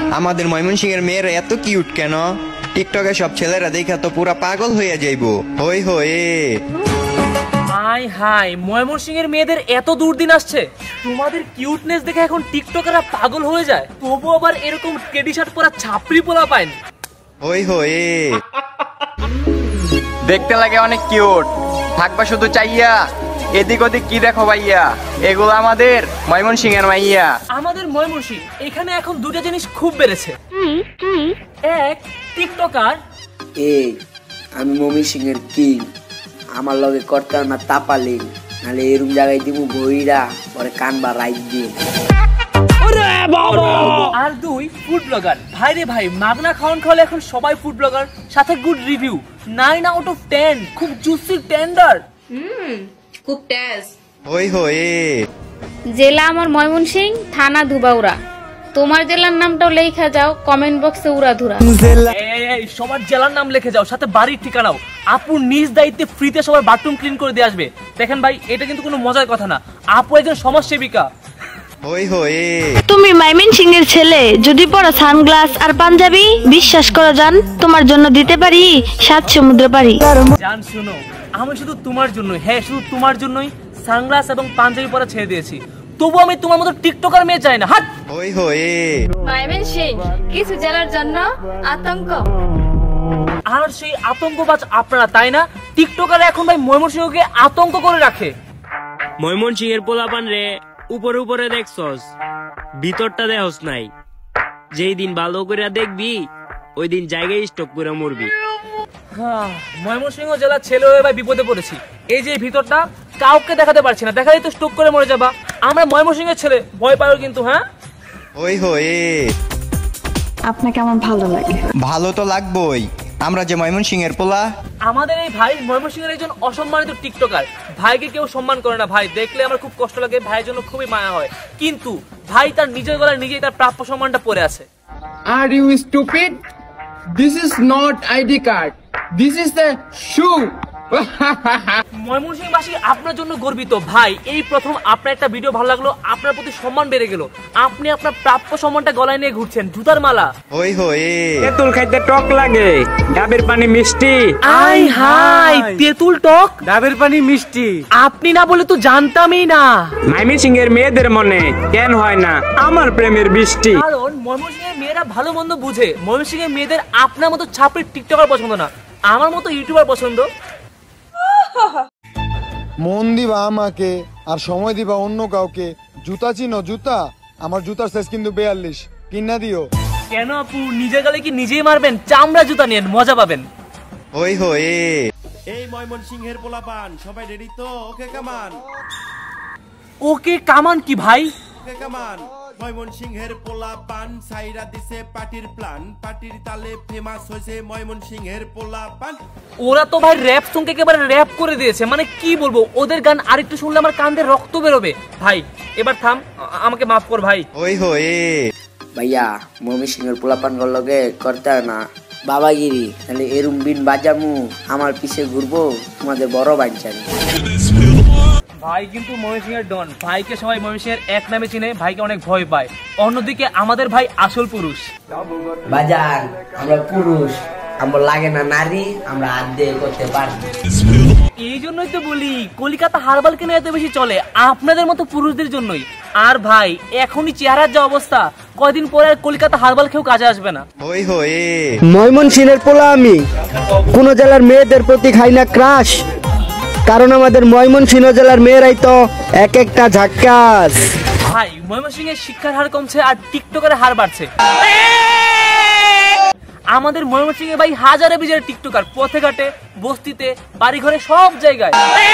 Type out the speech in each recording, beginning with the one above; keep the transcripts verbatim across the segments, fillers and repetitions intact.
আমাদের ময়মনসিংহের মেয়েরা এত কিউট কেন? টিকটকে সব ছেলেরা দেখা তো পুরা পাগল হয়ে যাইবো। হই হয়ে হাই হাই, ময়মনসিংহের মেয়েদের এত দুর্দিন আসছে। তোমাদের কিউটনেস দেখে এখন টিকটকাররা পাগল হয়ে যায়, তবু আবার এরকম টেডি শার্ট পরা ছাপরি পোলা পায় না। হই হয়ে দেখতে লাগে অনেক কিউট, থাকবা শুধু চাইয়া। এদিক ওদিক কি দেখো ভাইয়া, এগুলো আমাদের ময়মনসিংহের মাইয়া। আমাদের ময়মনসিংহ এখানে এখন দুটো জিনিস খুব বেড়েছে। এক, টিকটকার। এই আমি ময়মনসিংহের কিং, আমার লগে করতে না তাপালি, নাহলে এরকম জায়গায় দিব বইরা পরে কানবা রাইট দিয়ে। আর দুই, ফুড ব্লগার। ভাই রে ভাই, মাগনা খাওয়ান খাওয়ালে এখন সবাই ফুড ব্লগার, সাথে good review, nine out of ten, খুব জুসি টেন্ডার। হুম, খুব টেস্ট। হই হয়ে জেলা আমার ময়মনসিংহ, থানা ধুবাউড়া। তোমার জেলার নামটাও লেখা যাও কমেন্ট বক্সে উড়াধুরা। এই সবার জেলার নাম লিখে যাও, সাথে বাড়ির ঠিকানাও। আপু নিজ দায়িত্বে ফ্রিতে সবার বাথরুম ক্লিন করে দিয়ে আসবে। দেখেন ভাই, এটা কিন্তু কোনো মজার কথা না, আপু একজন সমাজসেবিকা। হই হয়ে তুমি ময়মনসিংহের ছেলে, যদি পরো সানগ্লাস আর পাঞ্জাবি, বিশ্বাস করো জান তোমার জন্য দিতে পারি সাত সমুদ্র পারি। জান শুনো, আমি শুধু তোমার জন্য, হ্যাঁ শুধু তোমার জন্যই সানগ্লাস এবং পাঞ্জাবি পরা ছেড়ে দিয়েছি। তবু আমি তোমার মতো টিকটকার মেয়ে চাই না। হাট। হই হয়ে ময়মনসিংহ কিছু জেলার জন্য আতঙ্ক। আর সেই আতঙ্কবাজ আপনারা, তাই না? টিকটকার এখন ভাই ময়মনসিংহকে আতঙ্ক করে রাখে। ময়মনসিংহের পোলাপান রে উপরে উপরে দেখছস, ভিতরটা দেখস নাই। যেই দিন ভালো করে দেখবি, ওই দিন জায়গায় স্টক করে মরবি। ময়মনসিংহ জেলার ছেলে হয়ে ভাই বিপদে পড়েছি। এই যে ভিতরটা কাউকে দেখাতে পারছি না, দেখালেই তো স্টক করে মরে যাবা। আমরা ময়মনসিংহের ছেলে, ভয় পাও কিন্তু। হ্যাঁ হই হয়ে আপনাকে আমার ভালো লাগে। ভালো তো লাগবই, আমরা যে ময়মনসিংহের পোলা। আমাদের এই ভাই ময়মনসিংহের একজন অসম্মানিত টিকটকার। ভাইকে কেউ সম্মান করে না ভাই, দেখলে আমার খুব কষ্ট লাগে, ভাইয়ের জন্য খুবই মায়া হয়। কিন্তু ভাই তার নিজের গলায় নিজেই তার প্রাপ্য সম্মানটা পড়ে আছে। Are you stupid? This is not I D card. This is the shoe. ময়মনসিংহবাসী আপনার জন্য গর্বিত ভাই। এই প্রথম আপনার একটা ভিডিও ভালো লাগলো, আপনার প্রতি সম্মান বেড়ে গেল। আপনি আপনার প্রাপ্য সম্মানটা গলায় নিয়ে ঘুরছেন, জুতার মালা। হই হয়ে তেঁতুল খাইতে টক লাগে, ডাবের পানি মিষ্টি। আই হাই, তেঁতুল টক, ডাবের পানি মিষ্টি। আপনি না বলে তো জানতামই না। ময়মনসিংহের মেয়েদের মনে কেন হয় না আমার প্রেমের বৃষ্টি? কারণ ময়মনসিংহের মেয়েরা ভালো মন্দ বুঝে। ময়মনসিংহের মেয়েদের আপনার মতো ছাপড়ি টিকটকার পছন্দ না, আমার মতো ইউটিউবার পছন্দ। মন দিবা আমাকে আর সময় দিবা অন্য কাউকে। জুতা চিনো জুতা? আমার জুতার সাইজ কিন্তু বিয়াল্লিশ, কিনা দিও। কেন আপু, নিজের গালে কি নিজেই মারবেন? চামড়া জুতা নিয়ে মজা পাবেন। হই হয়ে এই ময়মনসিংহের পোলাপান সবাই রেডি তো? ওকে কামান। ওকে কামান কি ভাই? ওকে কামান। ময়মনসিংহের পোলাপান সাইরা দিছে পার্টির প্ল্যান, পার্টির তালে ফেমাস হয়েছে ময়মনসিংহের পোলাপান। ওরা তো ভাই র‍্যাপ সং একেবারে র‍্যাপ করে দিয়েছে, মানে কি বলবো, ওদের গান আরেকটু শুনলে আমার কান দিয়ে রক্ত বেরোবে। ভাই এবার থাম, আমাকে মাফ কর ভাই। হই হয়ে ভাইয়া ময়মনসিংহের পোলাপান লগে করতে হয় না বাবাগিরি, তাহলে এরম বিন বাজামু, আমার পিছে ঘুরবো তোমাদের বড় বাঞ্চানি। ভাই কিন্তু ময়মনসিংহের ডন, ভাইকে সবাই ময়মনসিংহের এক নামে চিনে, ভাইকে অনেক ভয় পায়। অন্যদিকে আমাদের ভাই আসল পুরুষ। বাজার আমরা পুরুষ, আমরা লাগে না নারী, আমরা হাত দিয়ে করতে পারি। এই জন্যই তো বলি কলিকাতা হারবাল কেন এত বেশি চলে, আপনাদের মতো পুরুষদের জন্যই। আর ভাই এখনই চেহারার যা অবস্থা, কয়দিন পরে আর কলিকাতা হারবাল খেয়েও কাজে আসবে না। হই হয়ে ময়মনসিংহের পোলা আমি, কোন জেলার মেয়েদের প্রতি খাই না ক্রাশ, কারণ আমাদের ময়মনসিংহ জেলার মেয়েরাই তো এক একটা ঝাক্কাস। ভাই ময়মনসিংহের শিক্ষার হার কমছে আর টিকটকের হার বাড়ছে। আমাদের ময়মনসিংহে ভাই হাজারে বিজারে টিকটকার, পথে ঘাটে, বস্তিতে, বাড়ি ঘরে, সব জায়গায়।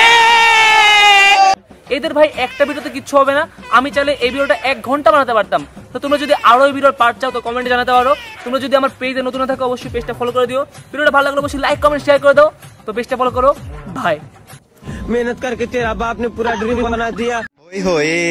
এদের ভাই একটা ভিডিওতে কিচ্ছু হবে না। আমি চাইলে এই ভিডিওটা এক ঘন্টা বানাতে পারতাম। তো তোমরা যদি আরো এই ভিডিওর পার্ট চাও তো কমেন্টে জানাতে পারো। তোমরা যদি আমার পেজে নতুন থাকো অবশ্যই পেজটা ফলো করে দিও। ভিডিওটা ভালো লাগলে অবশ্যই লাইক কমেন্ট শেয়ার করে দাও। তো পেজটা ফলো করো। ভাই मेहनत करके तेरा बाप ने पूरा ड्रीम बना दिया। হই হয়ে